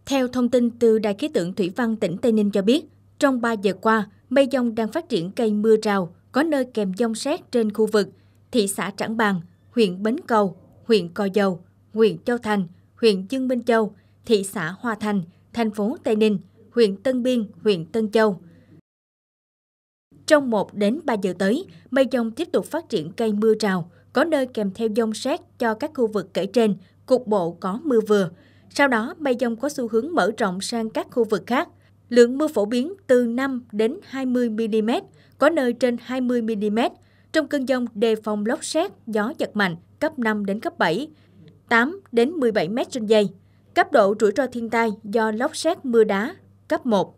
Theo thông tin từ Đài khí tượng thủy văn tỉnh Tây Ninh cho biết, trong 3 giờ qua, mây dông đang phát triển gây mưa rào, có nơi kèm dông sét trên khu vực thị xã Trảng Bàng, huyện Bến Cầu, huyện Gò Dầu, huyện Châu Thành, huyện Dương Minh Châu, thị xã Hòa Thành, thành phố Tây Ninh, huyện Tân Biên, huyện Tân Châu. Trong 1 đến 3 giờ tới, mây dông tiếp tục phát triển gây mưa rào, có nơi kèm theo dông sét cho các khu vực kể trên, cục bộ có mưa vừa. Sau đó, mây dông có xu hướng mở rộng sang các khu vực khác. Lượng mưa phổ biến từ 5 đến 20 mm, có nơi trên 20 mm. Trong cơn dông đề phòng lốc sét, gió giật mạnh cấp 5 đến cấp 7, 8 đến 17 m trên giây. Cấp độ rủi ro thiên tai do lốc sét mưa đá cấp 1.